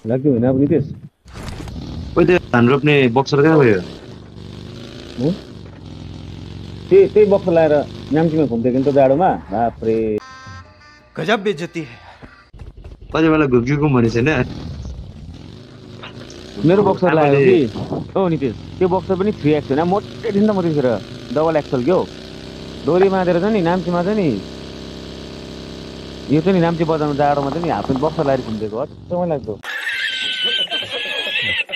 लाग्यो होइन अब नितेश ओइ त्यो धान रोप्ने बक्सर कहाँ गयो? हो त्यही बक्स लाएर नाम्चीमा घुम्दै नि त जाडोमा बाफ्रे गजब बेइज्जती है। कति बेला घुम्की भनेको छैन। मेरो बक्सर आमाले लाग्यो कि ओ नितेश त्यो बक्सर पनि 3X होइन मोटे थिएन त म त्यतिखेर डबल एक्सल क्या हो डोरी बाँधेर चाहिँ नि नाम्चीमा चाहिँ नि यो चाहिँ नि नाम्ची बजारमा जाडोमा चाहिँ नि हाफ प्यान्ट बक्सर लाएर घुम्दिएको हो समय लाग्दो